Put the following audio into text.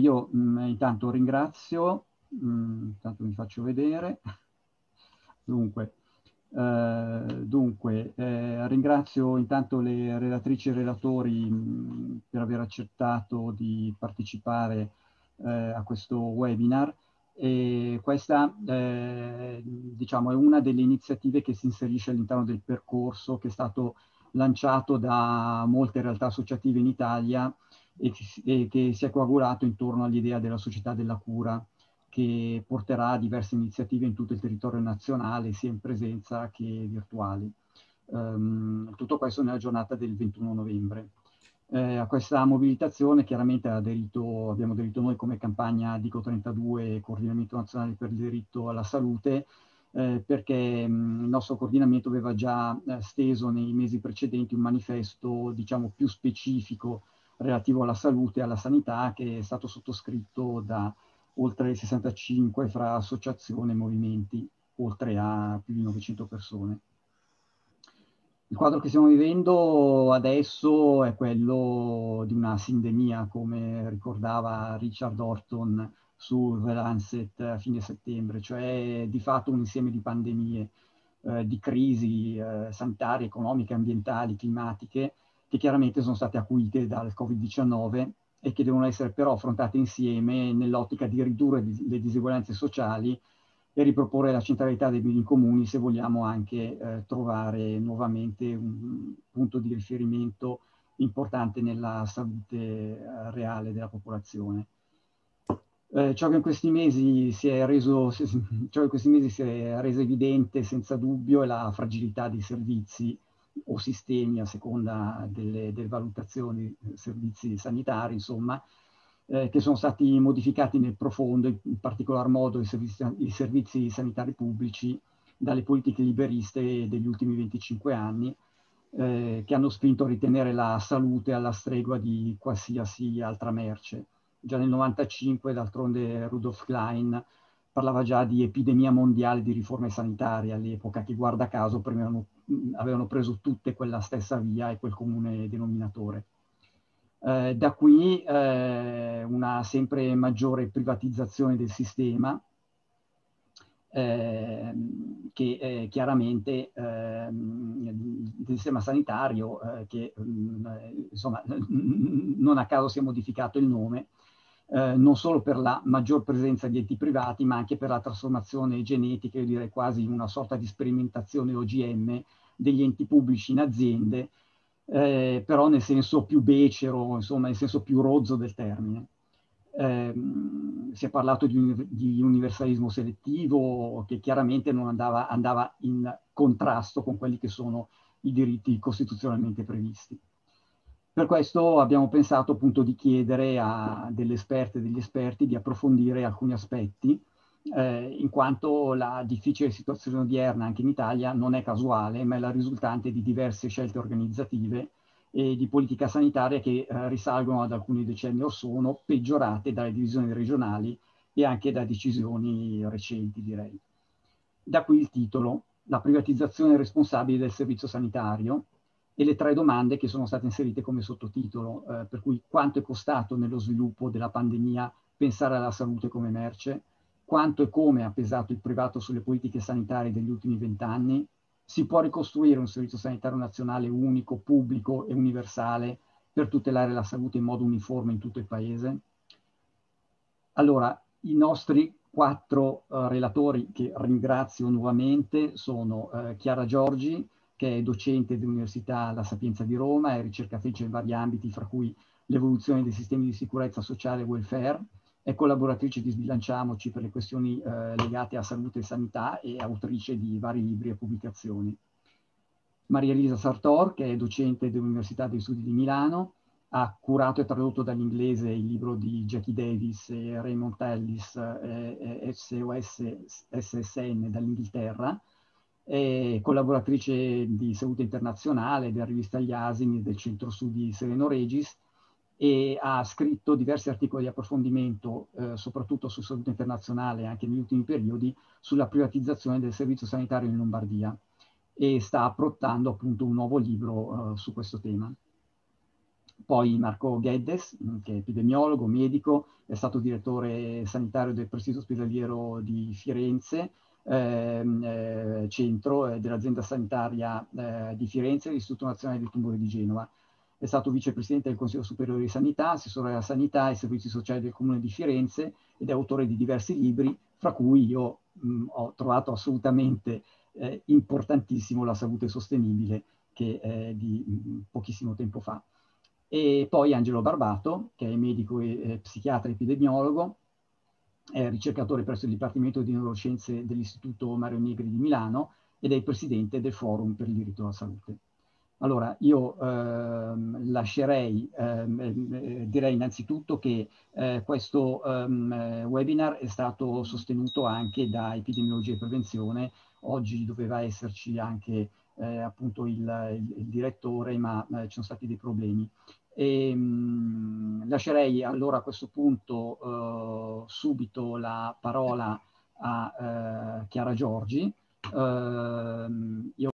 Io intanto ringrazio, intanto mi faccio vedere. Dunque, ringrazio intanto le relatrici e relatori per aver accettato di partecipare a questo webinar. E questa diciamo, è una delle iniziative che si inserisce all'interno del percorso che è stato lanciato da molte realtà associative in Italia e che si è coagulato intorno all'idea della società della cura, che porterà a diverse iniziative in tutto il territorio nazionale, sia in presenza che virtuali. Tutto questo nella giornata del 21 novembre. A questa mobilitazione chiaramente abbiamo aderito noi come campagna Dico 32, Coordinamento Nazionale per il Diritto alla Salute, perché il nostro coordinamento aveva già steso nei mesi precedenti un manifesto, diciamo, più specifico relativo alla salute e alla sanità, che è stato sottoscritto da oltre 65 fra associazioni e movimenti, oltre a più di 900 persone. Il quadro che stiamo vivendo adesso è quello di una sindemia, come ricordava Richard Horton su The Lancet a fine settembre, cioè di fatto un insieme di pandemie, di crisi sanitarie, economiche, ambientali, climatiche, che chiaramente sono state acuite dal Covid-19 e che devono essere però affrontate insieme nell'ottica di ridurre le diseguaglianze sociali e riproporre la centralità dei beni comuni, se vogliamo anche trovare nuovamente un punto di riferimento importante nella salute reale della popolazione. Ciò che in questi mesi si è reso evidente senza dubbio è la fragilità dei servizi o sistemi, a seconda delle valutazioni, servizi sanitari, insomma, che sono stati modificati nel profondo, in particolar modo i servizi sanitari pubblici, dalle politiche liberiste degli ultimi 25 anni, che hanno spinto a ritenere la salute alla stregua di qualsiasi altra merce. Già nel 95, d'altronde, Rudolf Klein parlava già di epidemia mondiale di riforme sanitarie all'epoca, che guarda caso avevano preso tutte quella stessa via e quel comune denominatore. Da qui una sempre maggiore privatizzazione del sistema, che chiaramente del sistema sanitario, che insomma non a caso si è modificato il nome, non solo per la maggior presenza di enti privati, ma anche per la trasformazione genetica, io direi quasi una sorta di sperimentazione OGM degli enti pubblici in aziende, però nel senso più becero, insomma nel senso più rozzo del termine. Si è parlato di universalismo selettivo, che chiaramente non andava in contrasto con quelli che sono i diritti costituzionalmente previsti. Per questo abbiamo pensato appunto di chiedere a delle esperte e degli esperti di approfondire alcuni aspetti, in quanto la difficile situazione odierna anche in Italia non è casuale, ma è la risultante di diverse scelte organizzative e di politica sanitaria che risalgono ad alcuni decenni or sono, peggiorate dalle divisioni regionali e anche da decisioni recenti, direi. Da qui il titolo, la privatizzazione responsabile del servizio sanitario, e le tre domande che sono state inserite come sottotitolo, per cui quanto è costato nello sviluppo della pandemia pensare alla salute come merce, quanto e come ha pesato il privato sulle politiche sanitarie degli ultimi 20 anni, si può ricostruire un servizio sanitario nazionale unico, pubblico e universale per tutelare la salute in modo uniforme in tutto il Paese? Allora, i nostri quattro relatori, che ringrazio nuovamente, sono Chiara Giorgi, che è docente dell'Università La Sapienza di Roma, è ricercatrice in vari ambiti, fra cui l'evoluzione dei sistemi di sicurezza sociale e welfare, è collaboratrice di Sbilanciamoci per le questioni legate a salute e sanità e autrice di vari libri e pubblicazioni. Maria Elisa Sartor, che è docente dell'Università degli Studi di Milano, ha curato e tradotto dall'inglese il libro di Jackie Davis e Raymond Ellis, SOS SSN dall'Inghilterra, è collaboratrice di Salute Internazionale, della rivista Gli Asini, del Centro Studi Sereno Regis, e ha scritto diversi articoli di approfondimento, soprattutto su salute internazionale, anche negli ultimi periodi, sulla privatizzazione del servizio sanitario in Lombardia, e sta approttando appunto un nuovo libro su questo tema. Poi Marco Guedes, che è epidemiologo, medico, è stato direttore sanitario del presidio ospedaliero di Firenze, centro dell'azienda sanitaria di Firenze e dell'Istituto Nazionale dei Tumori di Genova. È stato vicepresidente del Consiglio Superiore di Sanità, assessore alla sanità e servizi sociali del Comune di Firenze ed è autore di diversi libri, fra cui io ho trovato assolutamente importantissimo La salute sostenibile, che è di pochissimo tempo fa. E poi Angelo Barbato, che è medico e psichiatra epidemiologo, è ricercatore presso il Dipartimento di Neuroscienze dell'Istituto Mario Negri di Milano ed è il presidente del Forum per il diritto alla salute. Allora, io lascerei, direi innanzitutto che questo webinar è stato sostenuto anche da Epidemiologia e Prevenzione. Oggi doveva esserci anche appunto il direttore, ma ci sono stati dei problemi. Lascerei allora a questo punto subito la parola a Chiara Giorgi. Io